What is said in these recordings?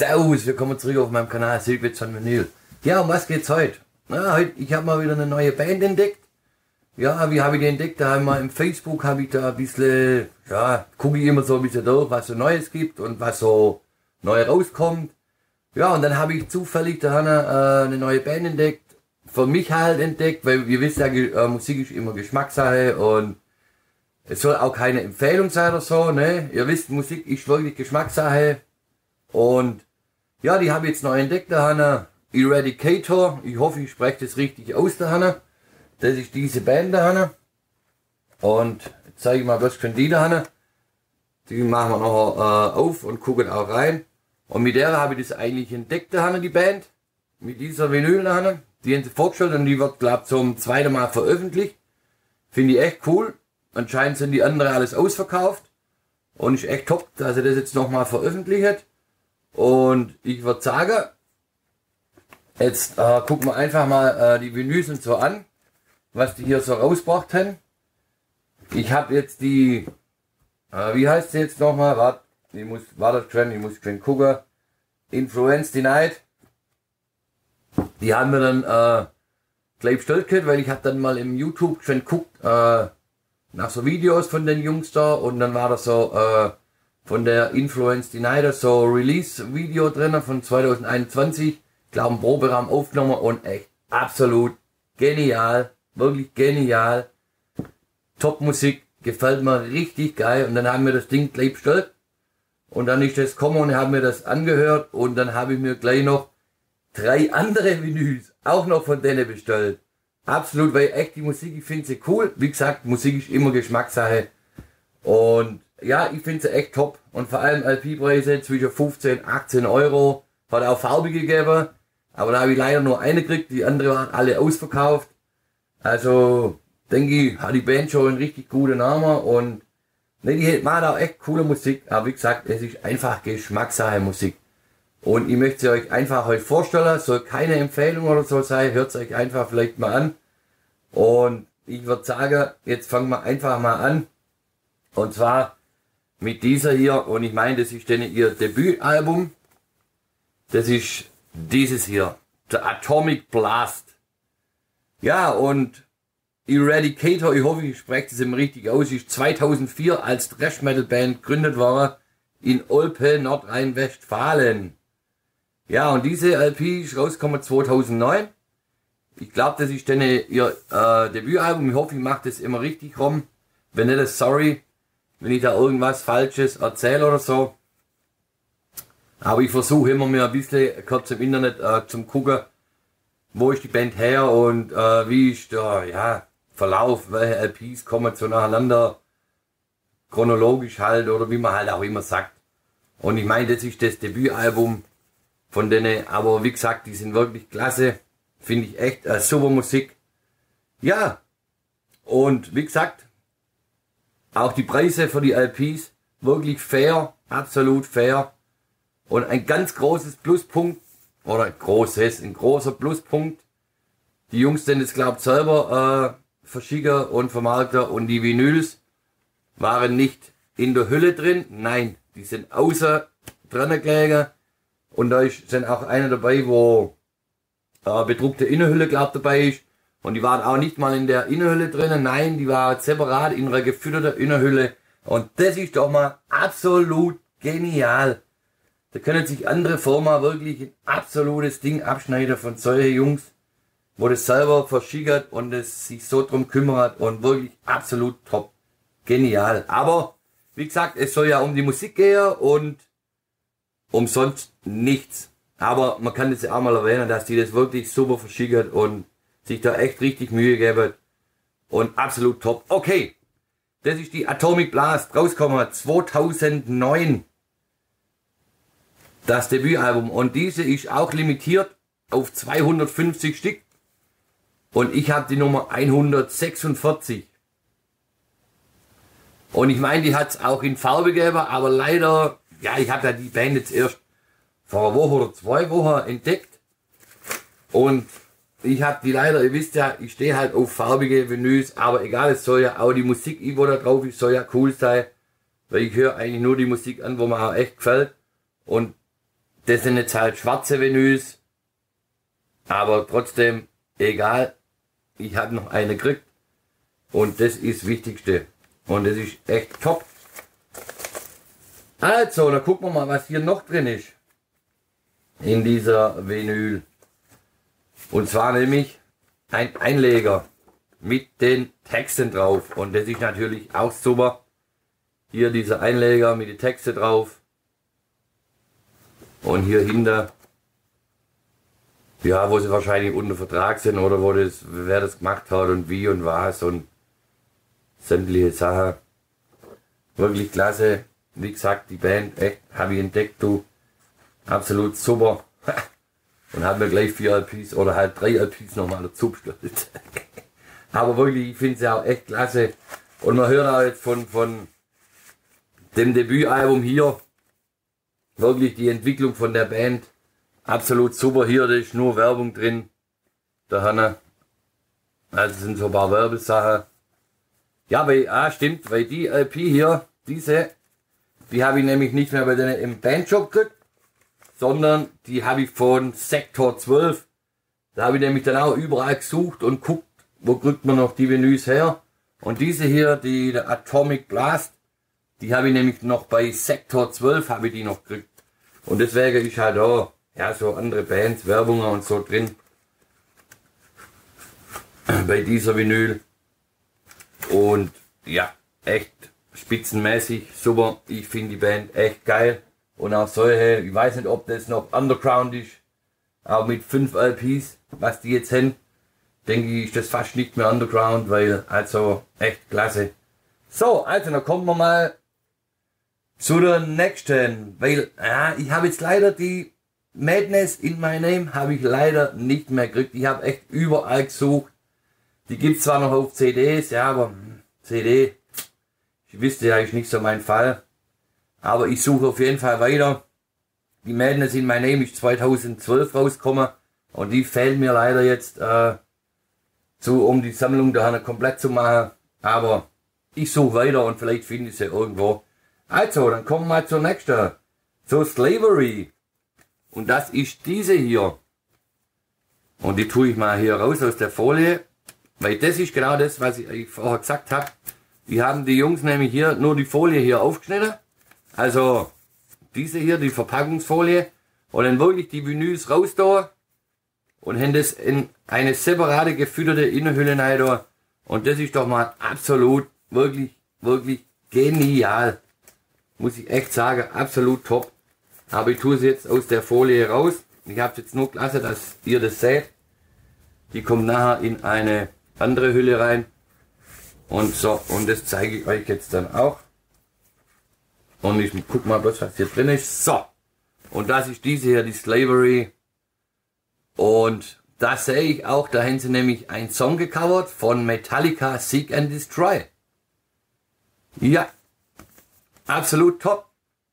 Servus, willkommen zurück auf meinem Kanal Silkwitz von Vinyl. Ja, um was geht's heute? Ich habe mal wieder eine neue Band entdeckt. Ja, wie habe ich die entdeckt? Da habe ich mal im Facebook, habe ich da ein bisschen, ja, gucke ich immer so ein bisschen durch, was so Neues gibt und was so neu rauskommt. Ja, und dann habe ich zufällig da eine neue Band entdeckt, für mich halt entdeckt, weil ihr wisst ja, Musik ist immer Geschmackssache und es soll auch keine Empfehlung sein oder so, ne? Ihr wisst, Musik ist wirklich Geschmackssache. Und ja, die habe ich jetzt neu entdeckt, der Hanna Eradicator. Ich hoffe, ich spreche das richtig aus, der Hanna. Das ist diese Band, der Hanna. Und jetzt zeige ich mal, was können die, der Hanna. Die machen wir noch auf und gucken auch rein. Und mit der habe ich das eigentlich entdeckt, der Hanna, die Band. Mit dieser Vinyl, der Hanna. Die haben sie vorgestellt und die wird, glaube ich, zum zweiten Mal veröffentlicht. Finde ich echt cool. Anscheinend sind die anderen alles ausverkauft. Und ist echt top, dass er das jetzt nochmal veröffentlicht. Und ich würde sagen, jetzt gucken wir einfach mal die Vinyls und so an, was die hier so rausgebracht haben. Ich habe jetzt die, wie heißt sie jetzt nochmal? Warte, ich muss schon gucken. Influence Denied. Die haben wir dann gleich bestellt gehabt, weil ich habe dann mal im YouTube schon geguckt nach so Videos von den Jungs da und dann war das so von der Influence Denied so Release-Video drin von 2021. Ich glaube, ein Proberaum aufgenommen und echt absolut genial. Wirklich genial. Top-Musik. Gefällt mir richtig geil. Und dann haben wir das Ding gleich bestellt. Und dann ist das gekommen und haben mir das angehört. Und dann habe ich mir gleich noch 3 andere Vinyls auch noch von denen bestellt. Absolut, weil echt die Musik, ich finde sie cool. Wie gesagt, Musik ist immer Geschmackssache. Und ja, ich finde sie echt top. Und vor allem LP-Preise zwischen 15 18 Euro. Hat auch farbige gegeben. Aber da habe ich leider nur eine gekriegt. Die andere waren alle ausverkauft. Also, denke ich, hat die Band schon einen richtig guten Namen. Und ne, die machen auch echt coole Musik. Aber wie gesagt, es ist einfach Geschmackssache Musik. Und ich möchte sie euch einfach heute vorstellen. Soll keine Empfehlung oder so sein. Hört es euch einfach vielleicht mal an. Und ich würde sagen, jetzt fangen wir einfach mal an. Und zwar mit dieser hier, und ich meine, das ist denn ihr Debütalbum. Das ist dieses hier, The Atomic Blast. Ja, und Eradicator, ich hoffe, ich spreche das immer richtig aus, ist 2004 als Thrash-Metal-Band gegründet worden in Olpe, Nordrhein-Westfalen. Ja, und diese LP ist rausgekommen 2009. Ich glaube, das ist denn ihr Debütalbum. Ich hoffe, ich mache das immer richtig rum. Wenn nicht, sorry, wenn ich da irgendwas Falsches erzähle oder so. Aber ich versuche immer mir ein bisschen kurz im Internet zum gucken, wo ist die Band her und wie ist der Verlauf, welche LPs kommen so nacheinander, chronologisch halt oder wie man halt auch immer sagt. Und ich meine, das ist das Debütalbum von denen, aber wie gesagt, die sind wirklich klasse, finde ich echt super Musik. Ja, und wie gesagt, auch die Preise für die LPs, wirklich fair, absolut fair. Und ein ganz großes Pluspunkt, oder ein großer Pluspunkt. Die Jungs sind es glaubt selber verschicken und vermarkten und die Vinyls waren nicht in der Hülle drin, nein, die sind außer dran gelegen. Und da sind auch einer dabei, wo bedruckte Innenhülle glaubt dabei ist. Und die waren auch nicht mal in der Innenhülle drinnen, nein, die waren separat in einer gefütterten Innenhülle. Und das ist doch mal absolut genial. Da können sich andere Firma wirklich ein absolutes Ding abschneiden von solchen Jungs, wo das selber verschickert und es sich so drum kümmert und wirklich absolut top. Genial. Aber, wie gesagt, es soll ja um die Musik gehen und umsonst nichts. Aber man kann das ja auch mal erwähnen, dass die das wirklich super verschickert und sich da echt richtig Mühe geben. Und absolut top. Okay. Das ist die Atomic Blast. Rausgekommen 2009. Das Debütalbum. Und diese ist auch limitiert auf 250 Stück. Und ich habe die Nummer 146. Und ich meine, die hat es auch in Farbe gegeben, aber leider, ja, ich habe ja die Band jetzt erst vor einer Woche oder 2 Wochen entdeckt. Und ich habe die leider, ihr wisst ja, ich stehe halt auf farbige Vinyls, aber egal, es soll ja auch die Musik, die da drauf ist, soll ja cool sein. Weil ich höre eigentlich nur die Musik an, wo mir auch echt gefällt. Und das sind jetzt halt schwarze Vinyls, aber trotzdem egal, ich habe noch eine gekriegt und das ist das Wichtigste und das ist echt top. Also, dann gucken wir mal, was hier noch drin ist in dieser Vinyl. Und zwar nämlich ein Einleger mit den Texten drauf und das ist natürlich auch super. Hier dieser Einleger mit den Texten drauf. Und hier hinter, ja, wo sie wahrscheinlich unter Vertrag sind oder wo das, wer das gemacht hat und wie und was und sämtliche Sachen. Wirklich klasse. Wie gesagt, die Band, echt, habe ich entdeckt, du. Absolut super. Und habe mir gleich 4 LPs oder halt 3 LPs nochmal dazu bestellt. Aber wirklich, ich finde sie auch echt klasse. Und man hört auch jetzt von dem Debütalbum hier, wirklich die Entwicklung von der Band, absolut super. Hier, da ist nur Werbung drin, da Hanna. Also sind so ein paar Werbesachen. Ja, stimmt, weil die LP hier, die habe ich nämlich nicht mehr bei denen im Bandshop gekriegt, sondern die habe ich von Sektor 12. Da habe ich nämlich dann auch überall gesucht und guckt, wo kriegt man noch die Vinyls her. Und diese hier, der Atomic Blast, die habe ich nämlich noch bei Sektor 12 habe ich die noch gekriegt. Und deswegen ist halt auch, ja, so andere Bands, Werbungen und so drin. Bei dieser Vinyl. Und ja, echt spitzenmäßig, super. Ich finde die Band echt geil. Und auch solche, ich weiß nicht, ob das noch Underground ist, aber mit 5 LPs, was die jetzt haben, denke ich, ist das fast nicht mehr Underground, weil, also, echt klasse. So, also, dann kommen wir mal zu der nächsten, weil, ja, ich habe jetzt leider die Madness in My Name, habe ich leider nicht mehr gekriegt. Ich habe echt überall gesucht. Die gibt's zwar noch auf CDs, ja, aber CD, ich wüsste ja, ist nicht so mein Fall. Aber ich suche auf jeden Fall weiter. Die Madness in My Name ist 2012 rausgekommen und die fehlt mir leider jetzt, um die Sammlung da komplett zu machen. Aber ich suche weiter und vielleicht finde ich sie irgendwo. Also, dann kommen wir mal zur nächsten. Zur Slavery. Und das ist diese hier. Und die tue ich mal hier raus aus der Folie. Weil das ist genau das, was ich vorher gesagt habe. Die haben die Jungs nämlich hier nur die Folie hier aufgeschnitten. Also diese hier, die Verpackungsfolie. Und dann wirklich die Vinyls raus da. Und haben das in eine separate gefütterte Innenhülle rein da. Und das ist doch mal absolut, wirklich, wirklich genial. Muss ich echt sagen, absolut top. Aber ich tue sie jetzt aus der Folie raus. Ich habe jetzt nur gelassen, dass ihr das seht. Die kommt nachher in eine andere Hülle rein. Und so, und das zeige ich euch jetzt dann auch. Und ich guck mal bloß, was hier drin ist. So. Und das ist diese hier, die Slavery. Und da sehe ich auch, da haben sie nämlich einen Song gecovert von Metallica, Seek and Destroy. Ja. Absolut top.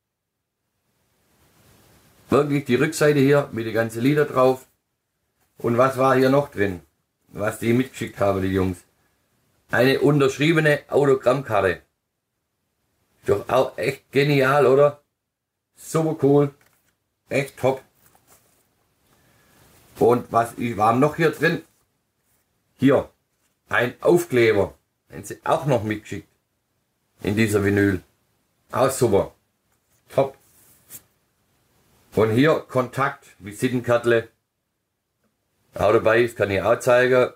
Wirklich die Rückseite hier mit den ganzen Lieder drauf. Und was war hier noch drin? Was die mitgeschickt haben, die Jungs. Eine unterschriebene Autogrammkarte. Doch auch echt genial, oder? Super cool. Echt top. Und was war noch hier drin? Hier. Ein Aufkleber. Den sie auch noch mitgeschickt. In dieser Vinyl. Auch super. Top. Und hier Kontakt, Visitenkarte. Auch dabei, das kann ich auch zeigen.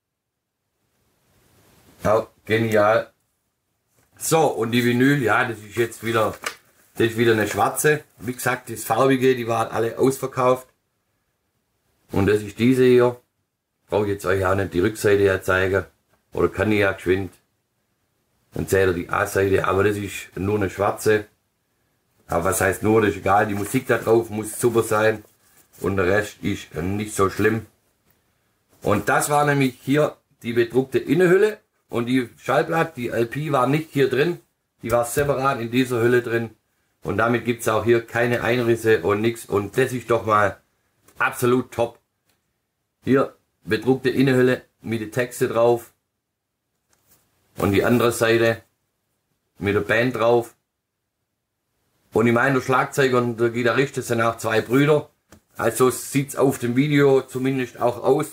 Auch genial. So, und die Vinyl, ja, das ist jetzt wieder, das ist wieder eine schwarze. Wie gesagt, das farbige, die waren alle ausverkauft. Und das ist diese hier. Brauche ich jetzt euch auch nicht die Rückseite ja zeigen. Oder kann ich ja geschwind. Dann seht ihr die A-Seite, aber das ist nur eine schwarze. Aber was heißt nur, das ist egal, die Musik da drauf muss super sein. Und der Rest ist nicht so schlimm. Und das war nämlich hier die bedruckte Innenhülle. Und die Schallplatte, die LP war nicht hier drin. Die war separat in dieser Hülle drin. Und damit gibt's auch hier keine Einrisse und nichts. Und das ist doch mal absolut top. Hier bedruckte Innenhülle mit den Texten drauf. Und die andere Seite mit der Band drauf. Und ich meine, der Schlagzeuger und der Gitarrist, das sind auch zwei Brüder. Also sieht's auf dem Video zumindest auch aus.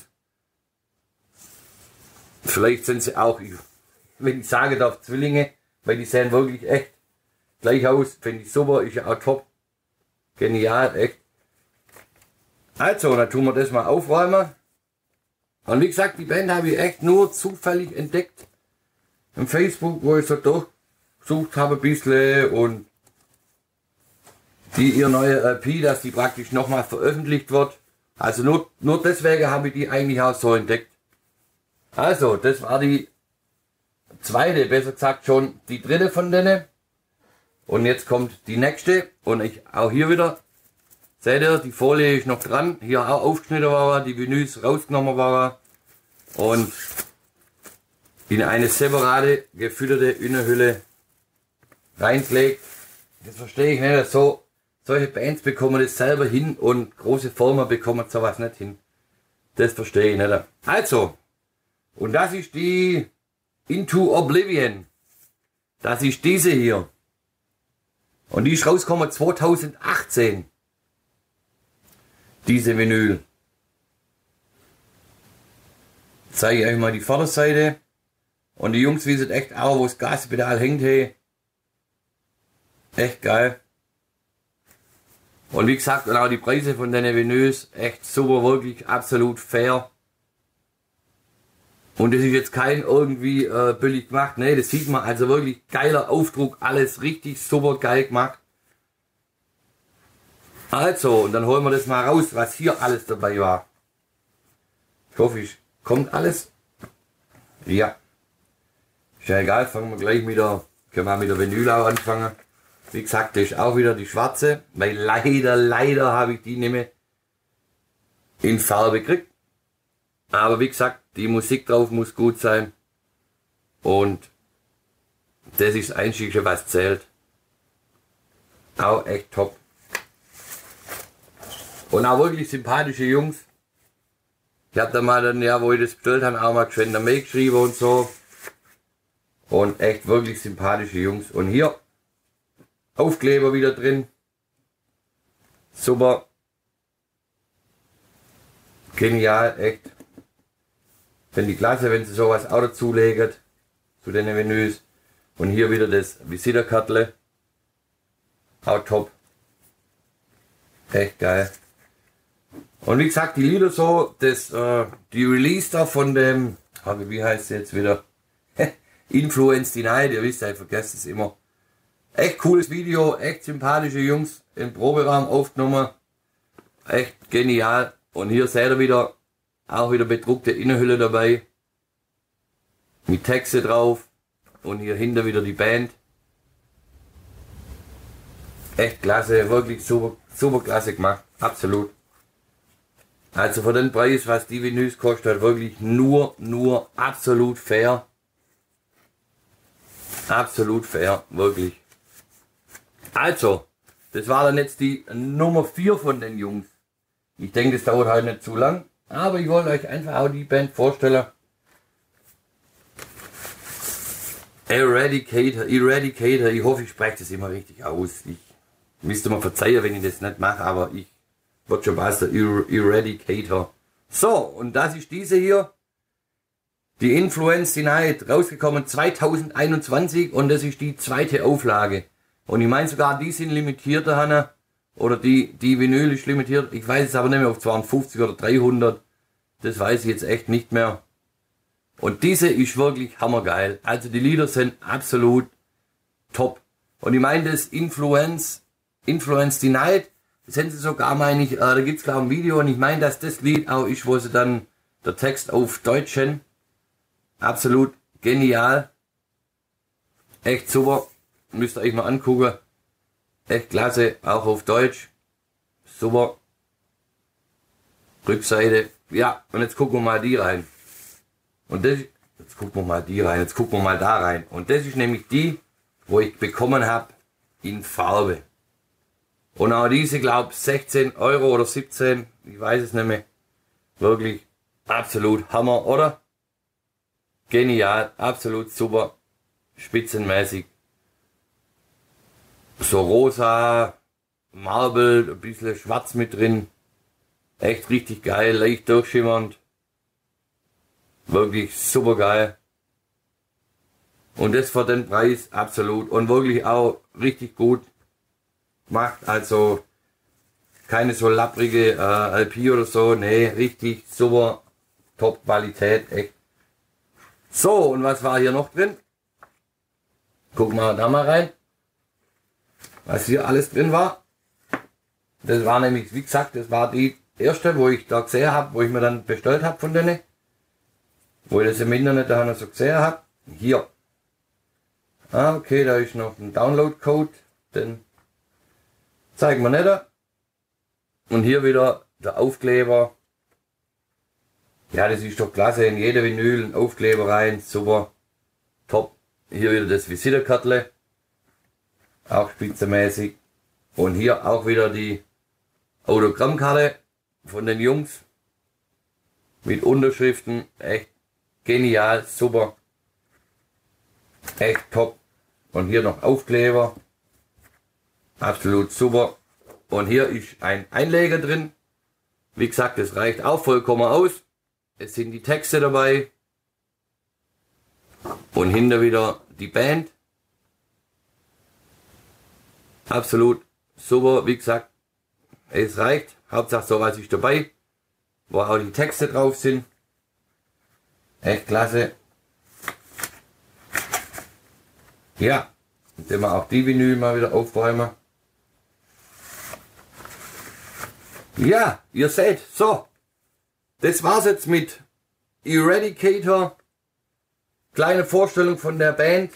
Vielleicht sind sie auch, wenn ich sagen darf, Zwillinge, weil die sehen wirklich echt gleich aus. Finde ich super, ist ja auch top. Genial, echt. Also, dann tun wir das mal aufräumen. Und wie gesagt, die Band habe ich echt nur zufällig entdeckt. Im Facebook, wo ich so durchgesucht habe ein bisschen und die ihr neue LP, dass die praktisch nochmal veröffentlicht wird. Also nur deswegen habe ich die eigentlich auch so entdeckt. Also, das war die zweite, besser gesagt schon die dritte von denen. Und jetzt kommt die nächste. Und ich auch hier wieder, seht ihr, die Folie ist noch dran. Hier auch aufgeschnitten war, die Vinyls rausgenommen war. Und in eine separate, gefütterte Innenhülle reingelegt. Das verstehe ich nicht. So, solche Bands bekommen das selber hin und große Firmen bekommen sowas nicht hin. Das verstehe ich nicht. Also, und das ist die Into Oblivion. Das ist diese hier. Und die ist rausgekommen 2018. Diese Vinyl. Zeige ich euch mal die Vorderseite. Und die Jungs wissen echt auch, wo das Gaspedal hängt. Hey. Echt geil. Und wie gesagt, und auch die Preise von den Vinyls, echt super, wirklich absolut fair. Und das ist jetzt kein irgendwie billig gemacht, ne, das sieht man, also wirklich geiler Aufdruck, alles richtig super geil gemacht. Also, und dann holen wir das mal raus, was hier alles dabei war. Ich hoffe, kommt alles. Ja. Ist ja egal, fangen wir gleich können wir mit der Vinyl auch anfangen. Wie gesagt, das ist auch wieder die schwarze, weil leider habe ich die nicht mehr in Farbe gekriegt. Aber wie gesagt, die Musik drauf muss gut sein. Und das ist das Einzige, was zählt. Auch echt top. Und auch wirklich sympathische Jungs. Ich habe da mal dann, ja, wo ich das bestellt habe, auch mal geschwind eine Mail geschrieben und so. Und echt wirklich sympathische Jungs. Und hier Aufkleber wieder drin. Super. Genial, echt. Finde ich klasse, wenn sie sowas auch dazulegen. Zu den Vinyls. Und hier wieder das Visiterkartle. Auch top. Echt geil. Und wie gesagt, die Lieder so, die Release da von dem, wie heißt es jetzt wieder? Influence the Night, ihr wisst ja, ich vergesse es immer. Echt cooles Video, echt sympathische Jungs im Proberaum aufgenommen. Echt genial. Und hier seht ihr wieder, auch wieder bedruckte Innenhülle dabei. Mit Texte drauf. Und hier hinter wieder die Band. Echt klasse, wirklich super, super klasse gemacht. Absolut. Also für den Preis, was die Vinyls kostet, wirklich nur absolut fair. Absolut fair, wirklich. Also, das war dann jetzt die Nummer 4 von den Jungs. Ich denke, das dauert halt nicht zu lang, aber ich wollte euch einfach auch die Band vorstellen. Eradicator, ich hoffe, ich spreche das immer richtig aus. Ich müsste mir verzeihen, wenn ich das nicht mache, aber ich wird schon was, der Eradicator. So, und das ist diese hier. Die Influence the Night, rausgekommen 2021 und das ist die zweite Auflage. Und ich meine sogar, die sind limitierter, Hanna. Oder die Vinyl ist limitiert. Ich weiß es aber nicht mehr, ob 52 oder 300. Das weiß ich jetzt echt nicht mehr. Und diese ist wirklich hammergeil. Also die Lieder sind absolut top. Und ich meine das Influence the Night. Das haben sie sogar, meine ich, da gibt's glaube ich ein Video. Und ich meine, dass das Lied auch ist, wo sie dann der Text auf Deutsch haben. Absolut genial. Echt super. Müsst ihr euch mal angucken. Echt klasse. Auch auf Deutsch. Super. Rückseite. Ja, und jetzt gucken wir mal die rein. Und das, jetzt gucken wir mal die rein. Jetzt gucken wir mal da rein. Und das ist nämlich die, wo ich bekommen habe in Farbe. Und auch diese, glaube ich, 16 Euro oder 17. Ich weiß es nicht mehr. Wirklich absolut Hammer, oder? Genial, absolut super, spitzenmäßig. so rosa, Marble, ein bisschen schwarz mit drin. Echt richtig geil, leicht durchschimmernd. Wirklich super geil. Und das für den Preis absolut. Und wirklich auch richtig gut gemacht. Also keine so lapprige LP oder so. Nee, richtig super. Top Qualität. Echt. So, und was war hier noch drin? Gucken wir da mal rein. Was hier alles drin war. Das war nämlich, wie gesagt, das war die erste, wo ich da gesehen habe, wo ich mir dann bestellt habe von denen. Wo ich das im Internet da noch so gesehen habe. Hier. Ah, okay, da ist noch ein Download-Code. Den zeigen wir nicht. Und hier wieder der Aufkleber. Ja, das ist doch klasse. In jede Vinyl ein Aufkleber rein. Super. Top. Hier wieder das Visitenkartle. Auch spitzenmäßig. Und hier auch wieder die Autogrammkarte von den Jungs. Mit Unterschriften. Echt genial. Super. Echt top. Und hier noch Aufkleber. Absolut super. Und hier ist ein Einleger drin. Wie gesagt, das reicht auch vollkommen aus. Es sind die Texte dabei. Und hinter wieder die Band. Absolut super. Wie gesagt, es reicht. Hauptsache sowas ist dabei. Wo auch die Texte drauf sind. Echt klasse. Ja, indem wir auch die Vinyl mal wieder aufräumen. Ja, ihr seht, so, das war's jetzt mit Eradicator. Kleine Vorstellung von der Band,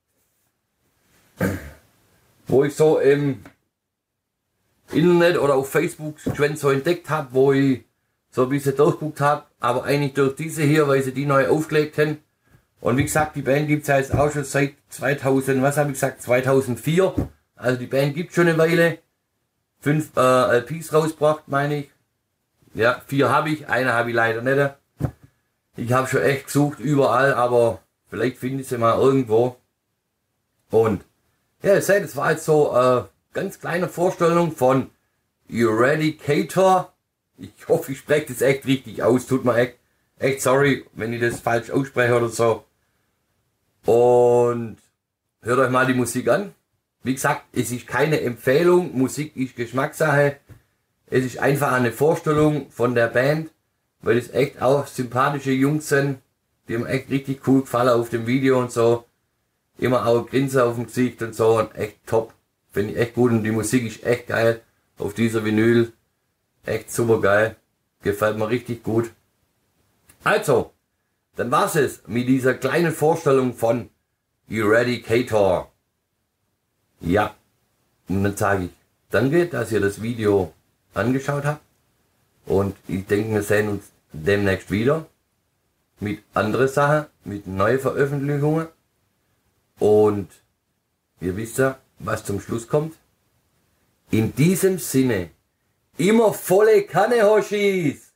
wo ich so im Internet oder auf Facebook schon so entdeckt habe, wo ich so ein bisschen durchguckt habe, aber eigentlich durch diese hier, weil sie die neu aufgelegt haben. Und wie gesagt, die Band gibt's ja jetzt auch schon seit 2000, was habe ich gesagt, 2004. Also die Band gibt schon eine Weile. 5 LPs rausgebracht, meine ich. Ja, 4 habe ich, eine habe ich leider nicht. Ich habe schon echt gesucht, überall, aber vielleicht finde ich sie mal irgendwo. Und ja, ihr seht, das war jetzt so ganz kleine Vorstellung von Eradicator. Ich hoffe, ich spreche das echt richtig aus. Tut mir echt sorry, wenn ich das falsch ausspreche oder so. Und hört euch mal die Musik an. Wie gesagt, es ist keine Empfehlung. Musik ist Geschmackssache. Es ist einfach eine Vorstellung von der Band, weil es echt auch sympathische Jungs sind. Die haben echt richtig cool gefallen auf dem Video und so. Immer auch Grinsen auf dem Gesicht und so. Und echt top. Finde ich echt gut. Und die Musik ist echt geil. Auf dieser Vinyl. Echt super geil. Gefällt mir richtig gut. Also, dann war's es mit dieser kleinen Vorstellung von Eradicator. Ja, und dann sage ich danke, dass ihr das Video angeschaut habt. Und ich denke, wir sehen uns demnächst wieder mit anderen Sachen, mit neuen Veröffentlichungen. Und ihr wisst ja, was zum Schluss kommt. In diesem Sinne, immer volle Kanne, Hoshis!